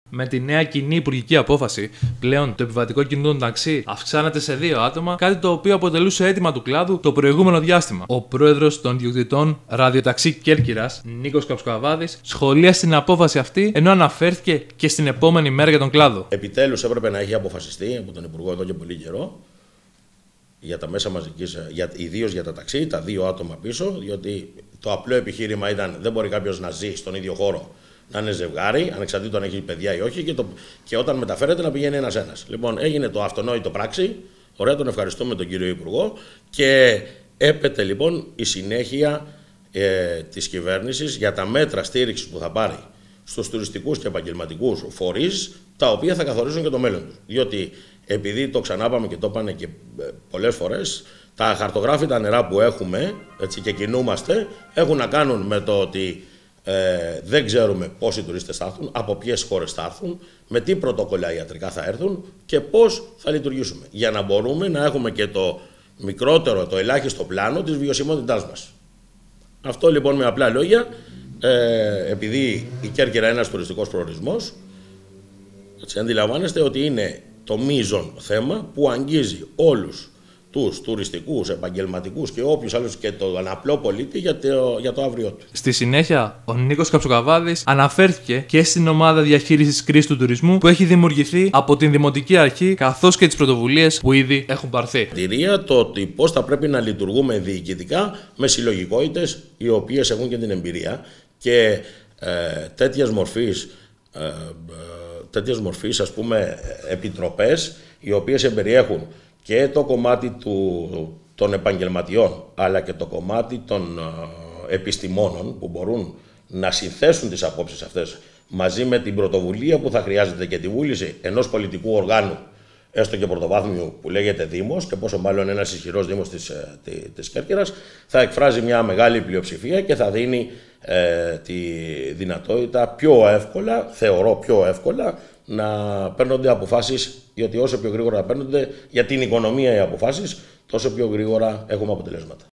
Με τη νέα κοινή υπουργική απόφαση, πλέον το επιβατικό κινητό ταξί αυξάνεται σε 2 άτομα, κάτι το οποίο αποτελούσε αίτημα του κλάδου το προηγούμενο διάστημα. Ο πρόεδρος των ιδιοκτητών ραδιοταξί Κέρκυρας, Νίκος Καψοκαβάδης, σχολίασε την απόφαση αυτή, ενώ αναφέρθηκε και στην επόμενη μέρα για τον κλάδο. Επιτέλους έπρεπε να έχει αποφασιστεί από τον Υπουργό εδώ και πολύ καιρό για τα μέσα μαζικής, ιδίως για τα ταξί, τα 2 άτομα πίσω, διότι το απλό επιχείρημα ήταν δεν μπορεί κάποιος να ζει στον ίδιο χώρο. Να είναι ζευγάρι, ανεξαρτήτως αν έχει παιδιά ή όχι, και όταν μεταφέρεται να πηγαίνει ένας-ένας. Λοιπόν, έγινε το αυτονόητο πράξη. Ωραία, τον ευχαριστούμε τον κύριο Υπουργό. Και έπεται λοιπόν η συνέχεια της κυβέρνησης για τα μέτρα στήριξης που θα πάρει στους τουριστικούς και επαγγελματικούς φορείς, τα οποία θα καθορίζουν και το μέλλον τους. Διότι επειδή το ξανάπαμε και το είπανε και πολλές φορές, τα χαρτογράφητα νερά που έχουμε, έτσι, και κινούμαστε, έχουν να κάνουν με το ότι δεν ξέρουμε πόσοι τουρίστες θα έρθουν, από ποιες χώρες θα έρθουν, με τι πρωτόκολλα ιατρικά θα έρθουν και πώς θα λειτουργήσουμε. Για να μπορούμε να έχουμε και το μικρότερο, το ελάχιστο πλάνο της βιωσιμότητάς μας. Αυτό λοιπόν με απλά λόγια, επειδή η Κέρκυρα είναι ένας τουριστικός προορισμός, έτσι, αντιλαμβάνεστε ότι είναι το μείζον θέμα που αγγίζει όλους τους τουριστικούς, επαγγελματικούς και όποιους άλλους και τον απλό πολίτη για το αύριο του. Στη συνέχεια, ο Νίκος Καψοκαβάδης αναφέρθηκε και στην ομάδα διαχείρισης κρίσης του τουρισμού που έχει δημιουργηθεί από την Δημοτική Αρχή, καθώς και τις πρωτοβουλίες που ήδη έχουν πάρθει. Το ότι πώς θα πρέπει να λειτουργούμε διοικητικά με συλλογικότητες οι οποίες έχουν και την εμπειρία και τέτοιες μορφής ας πούμε επιτροπές οι οποίες εμπεριέχουν και το κομμάτι των επαγγελματιών αλλά και το κομμάτι των επιστημόνων που μπορούν να συνθέσουν τις απόψεις αυτές μαζί με την πρωτοβουλία που θα χρειάζεται και τη βούληση ενός πολιτικού οργάνου έστω και πρωτοβάθμιου που λέγεται Δήμος και πόσο μάλλον ένας ισχυρός Δήμος της Κέρκυρας θα εκφράζει μια μεγάλη πλειοψηφία και θα δίνει τη δυνατότητα πιο εύκολα, θεωρώ πιο εύκολα, να παίρνονται αποφάσεις, γιατί όσο πιο γρήγορα παίρνονται για την οικονομία οι αποφάσεις, τόσο πιο γρήγορα έχουμε αποτελέσματα.